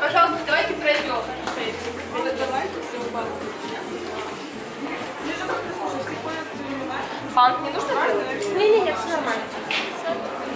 Пожалуйста, давайте пройдем. Давайте все в банк. Банк не нужно делать? Не-не-не, все нормально.